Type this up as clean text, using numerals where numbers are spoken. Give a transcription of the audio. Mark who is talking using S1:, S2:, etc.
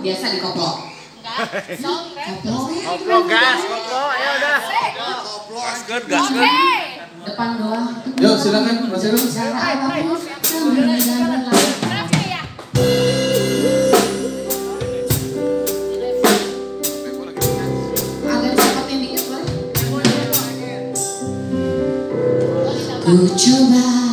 S1: biasa dikoplok.
S2: Koplo gas, koplo, ayo udah. Gaskeun, gaskeun.
S1: Depan doang.
S3: Yuk silakan Mas Heru.
S1: Cara apapun kemudian berlalu. Agak cepatin dikit boleh? Ku coba